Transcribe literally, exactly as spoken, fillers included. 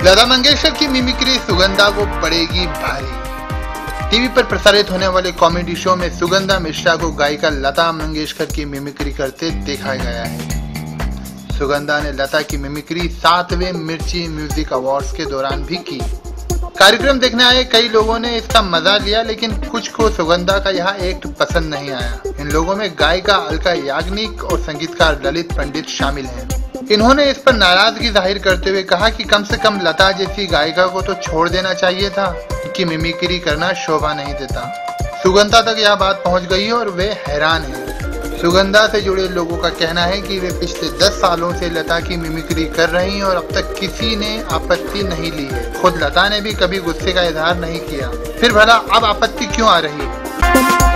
लता मंगेशकर की मिमिक्री सुगंधा को पड़ेगी भारी। टीवी पर प्रसारित होने वाले कॉमेडी शो में सुगंधा मिश्रा को गायिका लता मंगेशकर की मिमिक्री करते देखा गया है। सुगंधा ने लता की मिमिक्री सातवें मिर्ची म्यूजिक अवार्ड्स के दौरान भी की। कार्यक्रम देखने आए कई लोगों ने इसका मजा लिया, लेकिन कुछ को सुगंधा का यह एक्ट पसंद नहीं आया। इन लोगों में गायिका अलका याग्निक और संगीतकार ललित पंडित शामिल हैं। इन्होंने इस पर नाराजगी जाहिर करते हुए कहा कि कम से कम लता जैसी गायिका को तो छोड़ देना चाहिए था कि मिमिक्री करना शोभा नहीं देता। सुगंधा तक यह बात पहुंच गई है और वे हैरान हैं। सुगंधा से जुड़े लोगों का कहना है कि वे पिछले दस सालों से लता की मिमिक्री कर रही हैं और अब तक किसी ने आपत्ति नहीं ली है। खुद लता ने भी कभी गुस्से का इजहार नहीं किया, फिर भला अब आपत्ति क्यों आ रही है।